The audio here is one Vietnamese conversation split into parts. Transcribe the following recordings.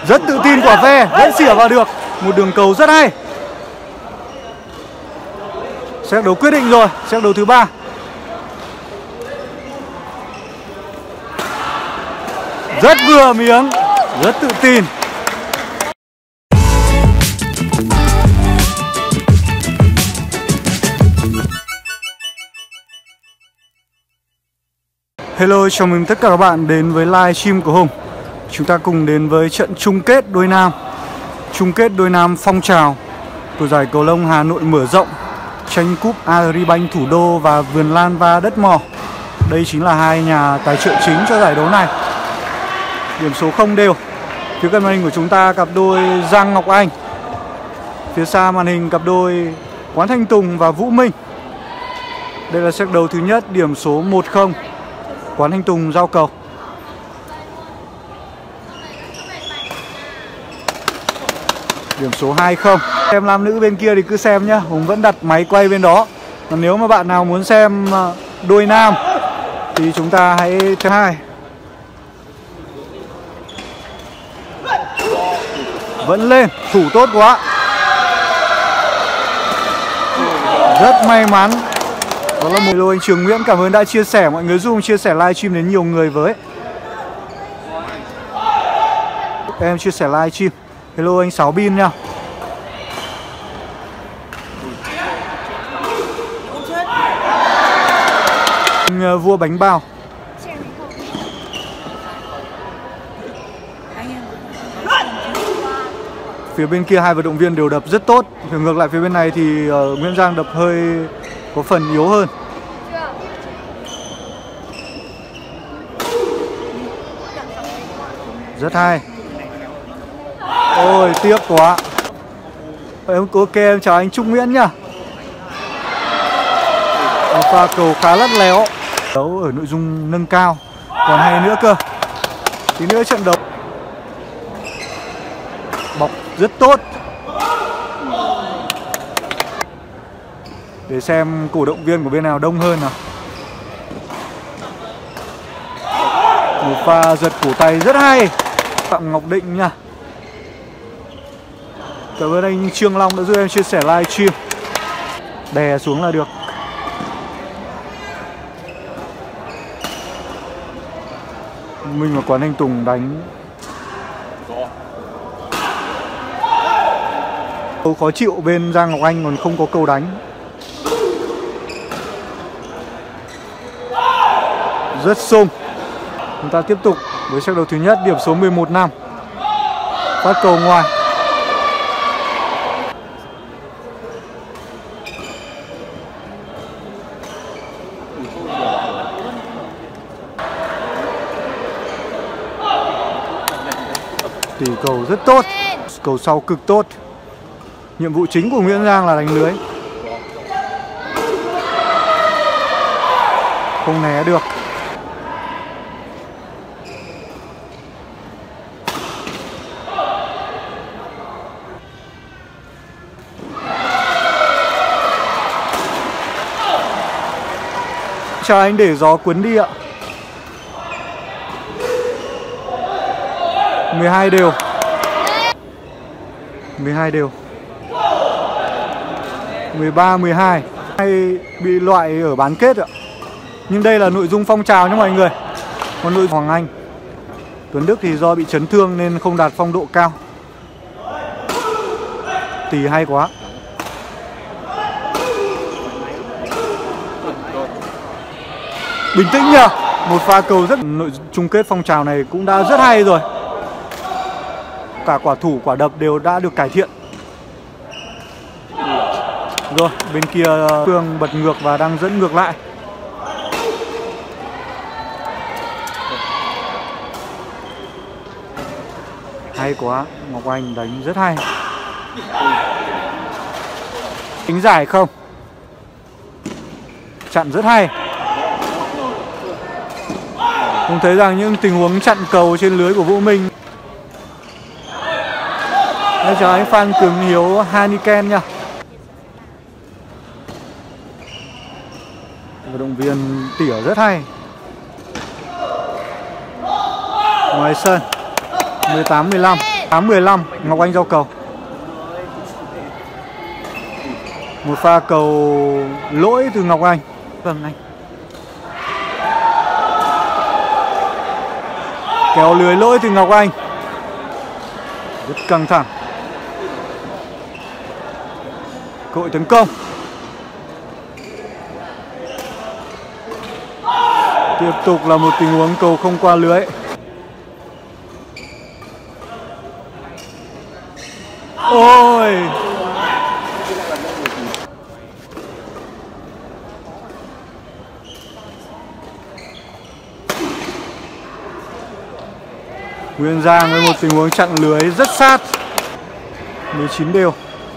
Rất tự tin quả ve, vẫn xỉa vào được. Một đường cầu rất hay. Set đấu quyết định rồi, set đấu thứ 3. Rất vừa miếng, rất tự tin. Hello, chào mừng tất cả các bạn đến với live stream của Hùng. Chúng ta cùng đến với trận chung kết đôi nam. Chung kết đôi nam phong trào của giải cầu lông Hà Nội mở rộng, tranh cúp Agribank Thủ Đô và Vườn Lan Va Đất Mò. Đây chính là hai nhà tài trợ chính cho giải đấu này. Điểm số không đều. Phía gần màn hình của chúng ta cặp đôi Giang Ngọc Anh. Phía xa màn hình cặp đôi Quán Thanh Tùng và Vũ Minh. Đây là set đấu thứ nhất, điểm số 1-0. Quán Thanh Tùng giao cầu. Điểm số 2-0. Xem nam nữ bên kia thì cứ xem nhá, Hùng vẫn đặt máy quay bên đó. Còn nếu mà bạn nào muốn xem đôi nam thì chúng ta hãy thứ hai. Vẫn lên, thủ tốt quá. Rất may mắn. Đó là một lô anh Trường Nguyễn, cảm ơn đã chia sẻ. Mọi người giúp chia sẻ livestream đến nhiều người với. Em chia sẻ livestream. Hello anh Sáu Bin nha. Vua bánh bao. Phía bên kia hai vận động viên đều đập rất tốt. Ngược lại phía bên này thì Nguyễn Giang đập hơi có phần yếu hơn. Rất hay. Ôi tiếc quá. Ok em chào anh Trúc Nguyễn nhá. Pha cầu khá lắt léo. Đấu ở nội dung nâng cao còn hay nữa cơ. Tí nữa trận đấu bọc rất tốt. Để xem cổ động viên của bên nào đông hơn nào. Một pha giật cổ tay rất hay. Phạm Ngọc Định nha. Cảm ơn anh Trương Long đã giúp em chia sẻ livestream. Đè xuống là được. Mình và Quán Thanh Tùng đánh câu khó chịu bên Giang Ngọc Anh còn không có câu đánh. Rất sung. Chúng ta tiếp tục với set đấu thứ nhất, điểm số 11-5. Phát cầu ngoài. Tỷ cầu rất tốt. Cầu sau cực tốt. Nhiệm vụ chính của Nguyễn Giang là đánh lưới. Không né được. Chào anh để gió cuốn đi ạ. 12 đều. 12 đều. 13-12. Hay bị loại ở bán kết ạ. Nhưng đây là nội dung phong trào nhé mọi người. Còn nội dung Hoàng Anh, Tuấn Đức thì do bị chấn thương nên không đạt phong độ cao. Tỷ hay quá. Bình tĩnh nhờ. Một pha cầu rất nội chung kết phong trào này cũng đã rất hay rồi. Cả quả thủ quả đập đều đã được cải thiện. Rồi bên kia Phương bật ngược và đang dẫn ngược lại. Hay quá. Ngọc Anh đánh rất hay. Tính giải không. Chặn rất hay. Cũng thấy rằng những tình huống chặn cầu trên lưới của Vũ Minh. Đây chào anh Phan Cường Hiếu Haniken nha. Vận động viên tỉa rất hay. Ngoài sân 18-15. 8-15, Ngọc Anh giao cầu. Một pha cầu lỗi từ Ngọc Anh. Vâng anh. Kéo lưới lỗi từ Ngọc Anh. Rất căng thẳng. Cơ hội tấn công. Tiếp tục là một tình huống cầu không qua lưới. Ôi, Nguyên Giang với một tình huống chặn lưới rất sát. 19 đều.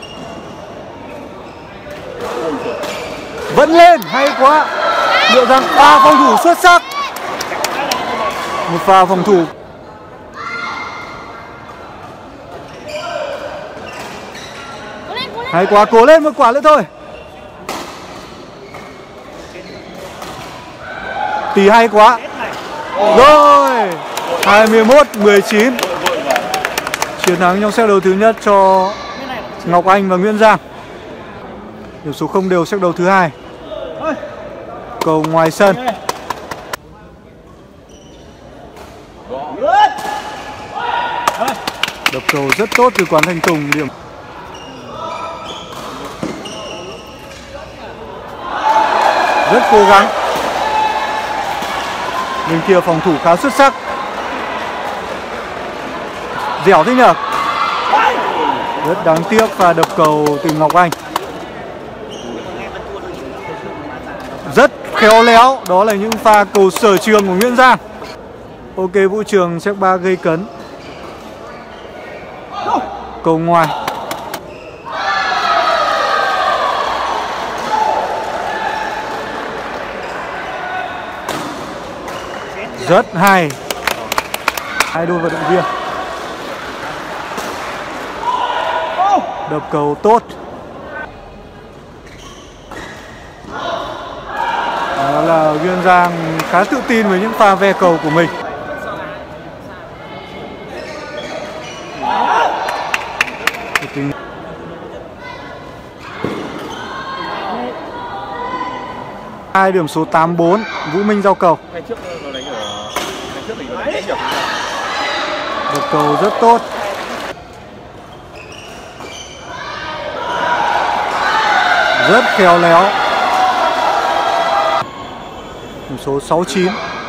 Vẫn lên, hay quá. Liệu rằng pha phòng thủ xuất sắc. Một pha phòng thủ. Hay quá, cố lên một quả nữa thôi. Tỷ hay quá. Rồi, 21-19. Chiến thắng trong set đấu thứ nhất cho Ngọc Anh và Nguyễn Giang. Điểm số không đều set đấu thứ hai. Cầu ngoài sân. Đập cầu rất tốt từ Quán Thanh Tùng. Điểm rất cố gắng. Bên kia phòng thủ khá xuất sắc. Dẻo thế nhở. Rất đáng tiếc pha đập cầu từ Ngọc Anh. Rất khéo léo. Đó là những pha cầu sở trường của Nguyễn Giang. Ok, Vũ Trường set 3 gây cấn. Cầu ngoài. Rất hay. Hai đôi vận động viên. Đập cầu tốt. Đó là Nguyên Giang khá tự tin với những pha ve cầu của mình. Hai điểm số 8-4, Vũ Minh giao cầu. Đập cầu rất tốt. Rất khéo léo. Điểm số 6-9.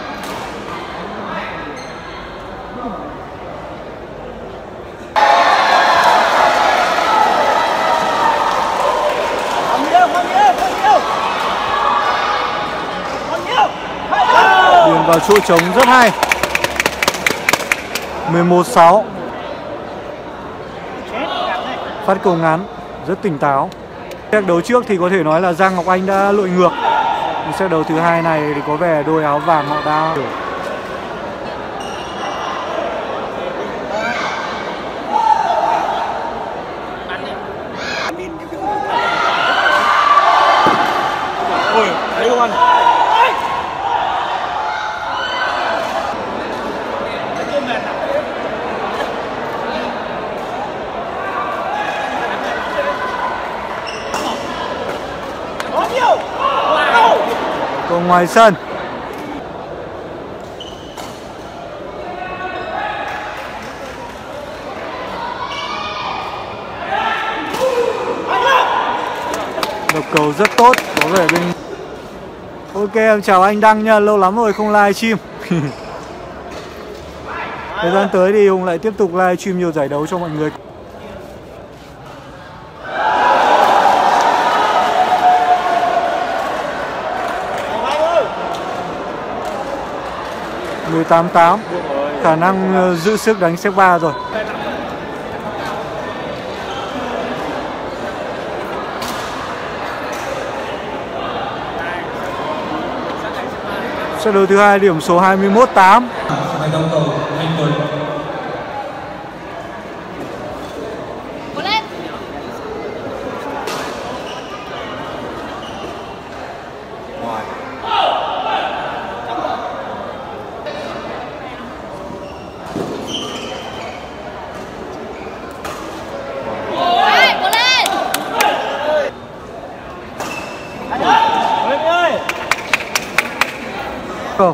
Điền vào chỗ trống rất hay. 11-6. Phát cầu ngắn rất tỉnh táo. Set đấu trước thì có thể nói là Giang Ngọc Anh đã lội ngược. Set đấu thứ hai này thì có vẻ đôi áo vàng họ đã ôi, thấy không anh? cầu ngoài sân. Đập cầu rất tốt, có vẻ bên. Ok, em chào anh Đăng nha, lâu lắm rồi không live stream. Thời gian tới thì Hùng lại tiếp tục live stream nhiều giải đấu cho mọi người. Mười 18-8. Khả năng giữ sức đánh set 3 rồi. Set đấu thứ hai điểm số 21-8. cầu.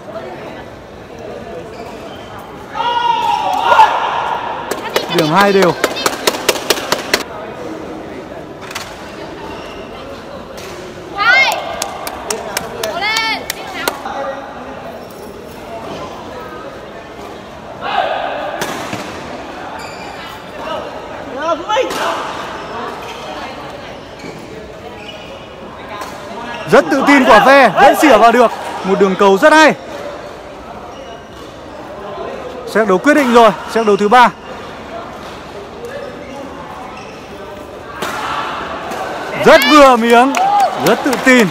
Điểm 2 đều. Rất tự tin của Ve, vẫn xỉa vào được. Một đường cầu rất hay. Set đấu quyết định rồi, set đấu thứ 3. Rất vừa miếng, rất tự tin.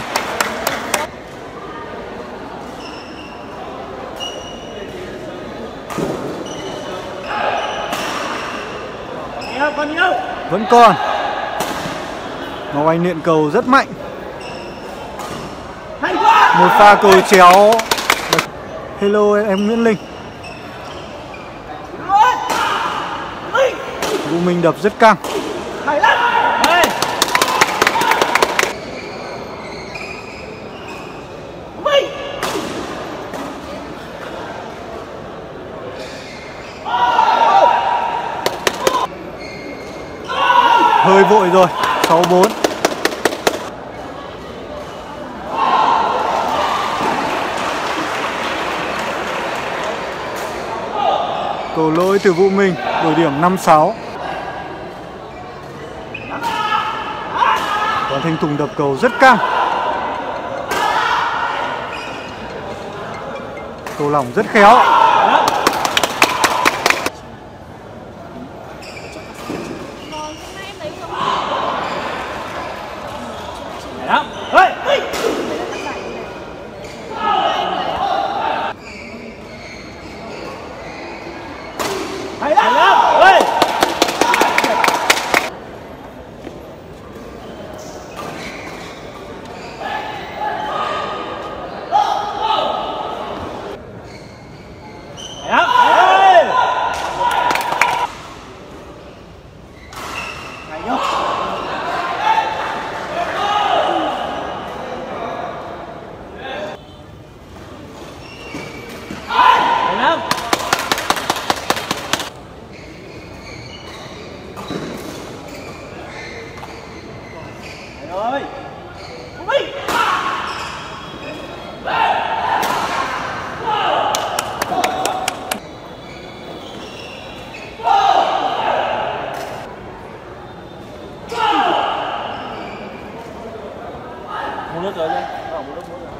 Vẫn còn. Ngọc Anh nện cầu rất mạnh. Một pha cầu chéo. Hello em Nguyễn Linh. Vũ Minh đập rất căng. Hơi vội rồi. 6-4. Cầu lỗi từ Vũ Minh, đổi điểm 5-6. Đoàn Thanh Tùng đập cầu rất căng. Cầu lỏng rất khéo. Một nước rồi chứ. Một nước.